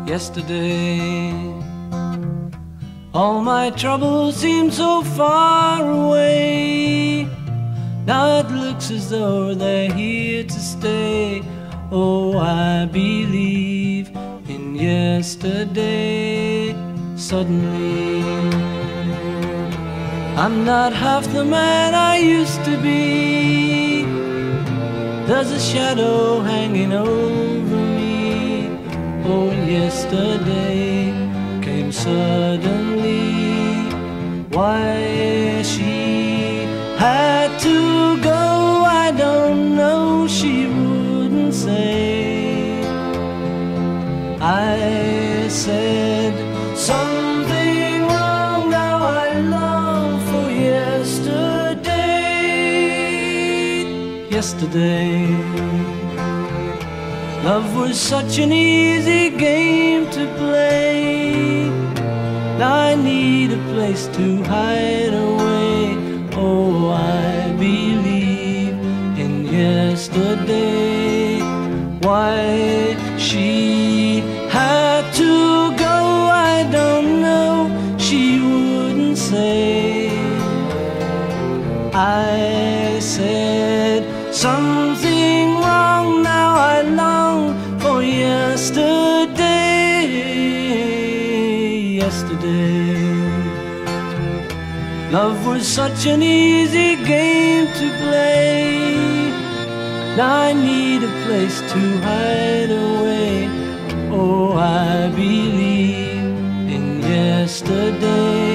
yesterday. All my troubles seem so far away. Now it looks as though they're here to stay. Oh, I believe in yesterday. Suddenly, I'm not half the man I used to be. There's a shadow hanging over me. Oh, and yesterday came suddenly. Why she had to go, I don't know, she wouldn't say. I said something wrong, now I long for yesterday. Yesterday, love was such an easy game to play. Now I need a place to hide away. Oh, I believe in yesterday. Why she had to go, I don't know, she wouldn't say. I said something wrong, now I long for yesterday. Yesterday, love was such an easy game to play. Now I need a place to hide away. Oh, I believe in yesterday.